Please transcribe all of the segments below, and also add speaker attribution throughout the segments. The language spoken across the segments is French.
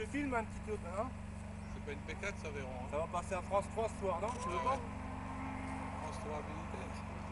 Speaker 1: filmes un petit peu, hein?
Speaker 2: C'est pas une P4 ça, Véron. Hein.
Speaker 1: Ça va passer à France 3 ce soir, non? Tu veux pas?
Speaker 2: France 3 militaire.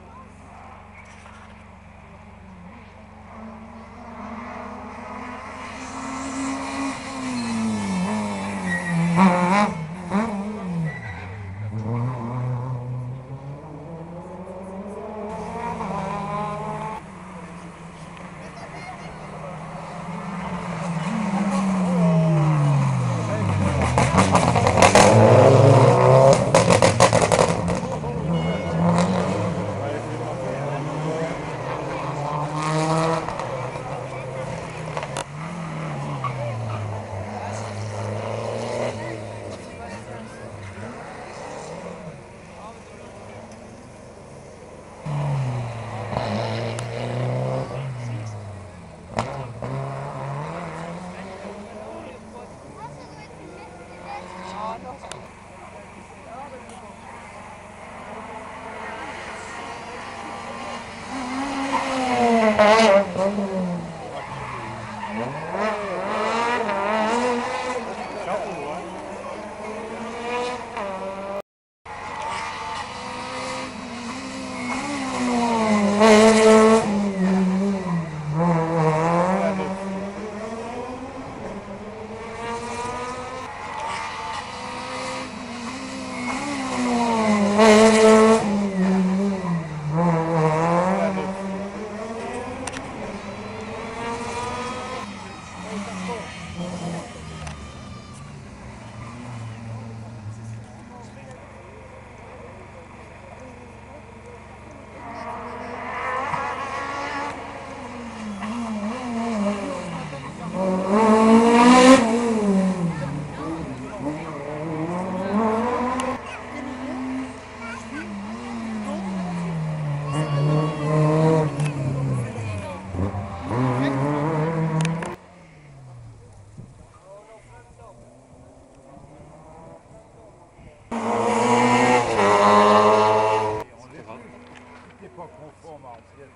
Speaker 1: Conforme à ancienne.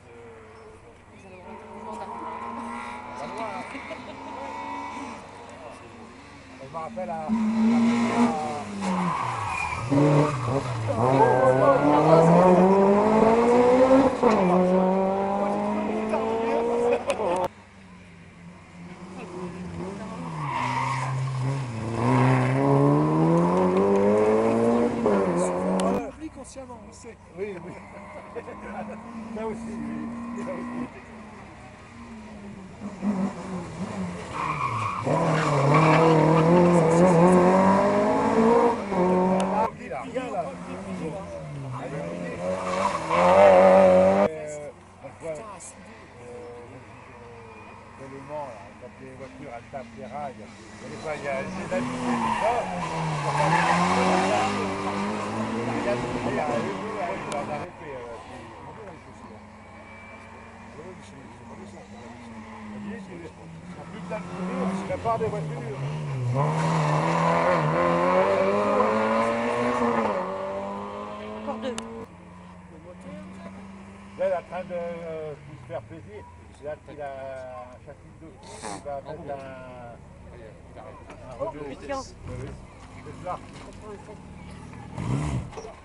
Speaker 1: Je me rappelle à...
Speaker 3: Consciemment, on sait.
Speaker 1: Oui, oui. Là aussi, oui. Là aussi. Quand les voitures elles tapent les rails, il y a des amis qui sortent, la part des voitures.
Speaker 4: Encore deux.
Speaker 1: Là, il est en train de se faire plaisir. Là, il a un châssis de il va mettre un rebeu.
Speaker 4: Vitesse.
Speaker 1: Oui, c'est là.